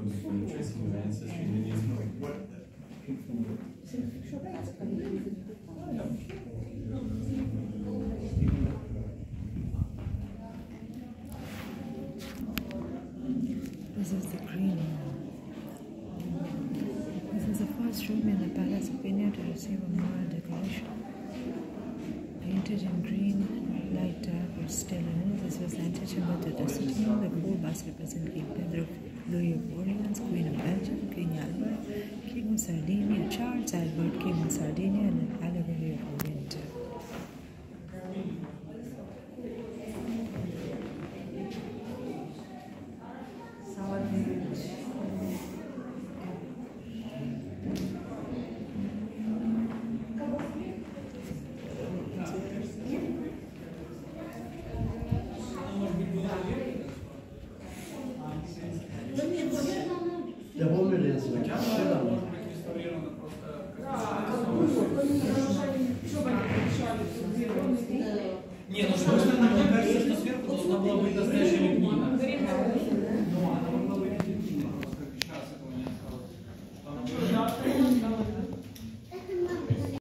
interesting ancestry in This is the green room. This is the first room in the Palace of India to receive a mural decoration. Painted in green, light dark or still in it. This was the antechamber to the sitting room. The four busts represent King Pedro, Louis of Orleans, Queen of Belgium, King Albert, King of Sardinia, Charles Albert, King of Sardinia, and an allegory of Orient. Не, ну что, мне кажется, что сверху должна была быть настоящая лепнина.